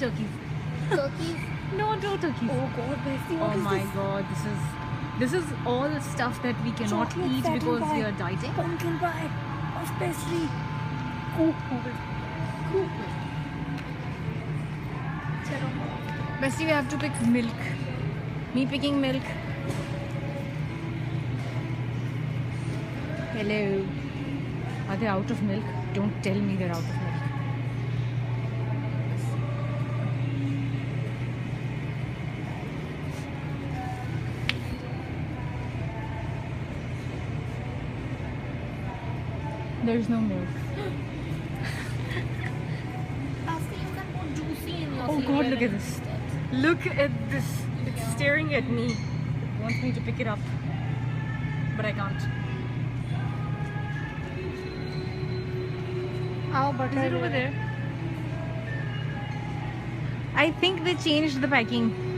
turkeys. Turkeys? No turkeys. Oh God, Bestie, what Oh is my this? God, this is all stuff that we cannot Chocolate eat satin because pie. we are dieting. Pumpkin pie of pastry. Cool. Bestie, we have to pick milk. Me picking milk. Hello. Are they out of milk? Don't tell me they're out of milk. There's no milk. Bestie, you can put juicy in your Oh cereal God, look at this. instead. Look at this. It's staring at me. It wants me to pick it up. But I can't. How butter Is it over there? I think they changed the packing.